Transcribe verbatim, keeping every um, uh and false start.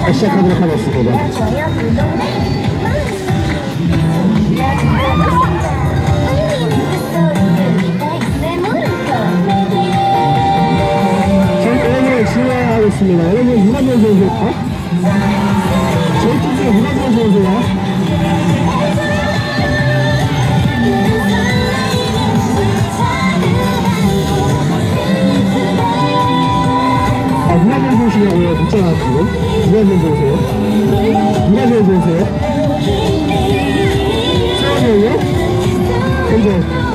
자, 시작하도록 하겠습니다. 진행하겠습니다. 여러분, 유관전 선수일까? 저희 쪽 중에 유관전 선수야. 아, 유관전 선수냐고요? 묻잖아, 지금. 유관전 선수요? 유관전 선수요? 수원이요? 근데